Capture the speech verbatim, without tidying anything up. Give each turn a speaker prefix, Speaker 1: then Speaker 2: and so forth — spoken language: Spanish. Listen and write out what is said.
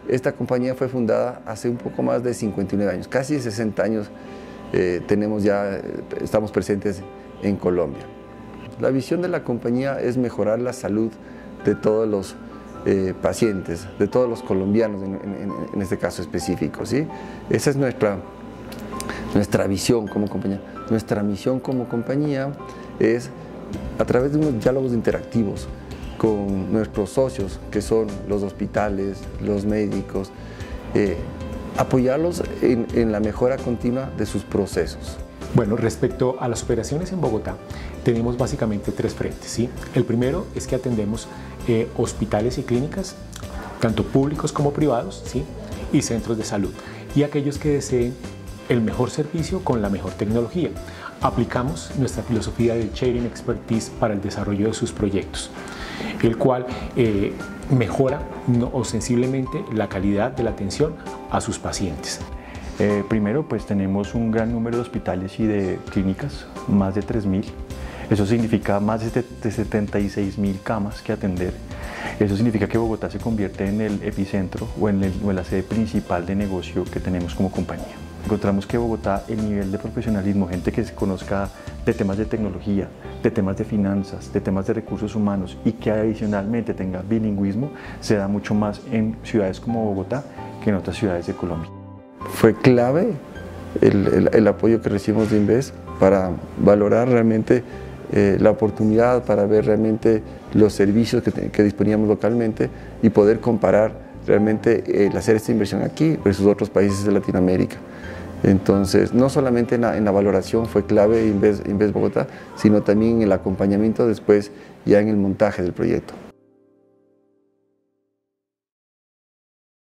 Speaker 1: esta compañía fue fundada hace un poco más de cincuenta y nueve años, casi sesenta años eh, tenemos ya, estamos presentes en Colombia. La visión de la compañía es mejorar la salud de todos los eh, pacientes, de todos los colombianos en, en, en este caso específico, ¿sí? Esa es nuestra, nuestra visión como compañía. Nuestra misión como compañía es, a través de unos diálogos interactivos con nuestros socios, que son los hospitales, los médicos, eh, apoyarlos en, en la mejora continua de sus procesos.
Speaker 2: Bueno, respecto a las operaciones en Bogotá, tenemos básicamente tres frentes, ¿sí? El primero es que atendemos eh, hospitales y clínicas, tanto públicos como privados, ¿sí? Y centros de salud, y aquellos que deseen el mejor servicio con la mejor tecnología. Aplicamos nuestra filosofía de Sharing Expertise para el desarrollo de sus proyectos, el cual eh, mejora no, ostensiblemente la calidad de la atención a sus pacientes.
Speaker 3: Eh, primero, pues tenemos un gran número de hospitales y de clínicas, más de tres mil. Eso significa más de setenta y seis mil camas que atender. Eso significa que Bogotá se convierte en el epicentro o en, el, o en la sede principal de negocio que tenemos como compañía. Encontramos que Bogotá, el nivel de profesionalismo, gente que se conozca de temas de tecnología, de temas de finanzas, de temas de recursos humanos y que adicionalmente tenga bilingüismo, se da mucho más en ciudades como Bogotá que en otras ciudades de Colombia.
Speaker 1: Fue clave el, el, el apoyo que recibimos de Inves para valorar realmente eh, la oportunidad, para ver realmente los servicios que, que disponíamos localmente y poder comparar realmente el hacer esta inversión aquí versus otros países de Latinoamérica. Entonces, no solamente en la, en la valoración fue clave Inves, Inves Bogotá, sino también en el acompañamiento después ya en el montaje del proyecto.